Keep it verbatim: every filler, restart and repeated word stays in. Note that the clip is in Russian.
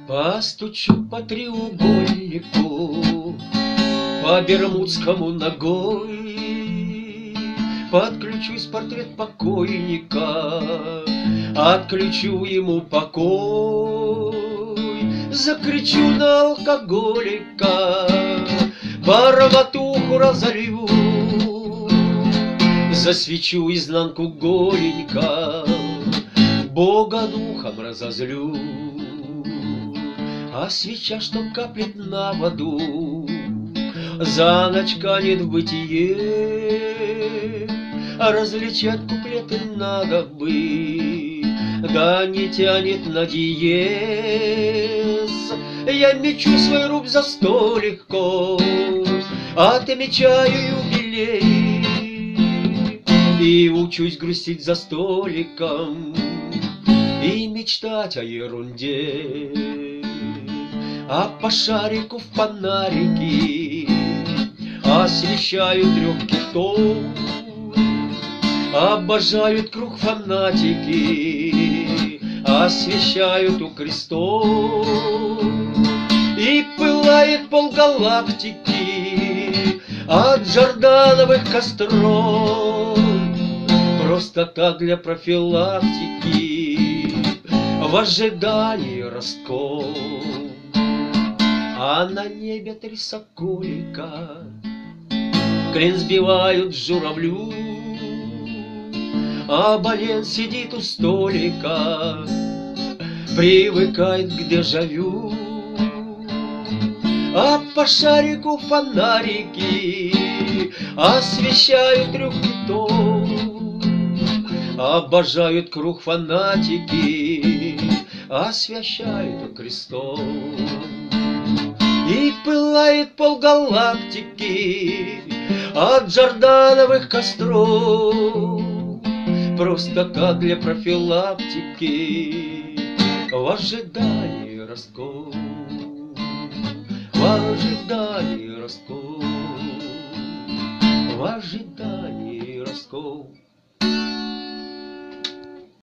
Постучу по треугольнику, по бермудскому ногой, подключусь портрет покойника, отключу ему покой, закричу на алкоголика, барматуху разолью, засвечу изнанку голенька, Бога духом разозлю. А свеча, что каплет на воду, за ночь канет в бытие. А различать куплеты надо бы, да не тянет на диез. Я мечу свой рубь за столиком, отмечаю юбилей и учусь грустить за столиком и мечтать о ерунде. А по шарику в фонарики освещают трех китов, обожают круг фанатики, освещают у крестов. И пылает полгалактики от Джордановых костров, просто так для профилактики, в ожидании ростков. А на небе три соколика клин сбивают журавлю, а абонент сидит у столика, привыкает к дежавю. А по шарику фонарики освещают трех китов, обожают круг фанатики, освещают у крестов. И пылает полгалактики от Джордановых костров, просто так для профилактики, в ожидании ростков, в ожидании ростков, в ожидании ростков.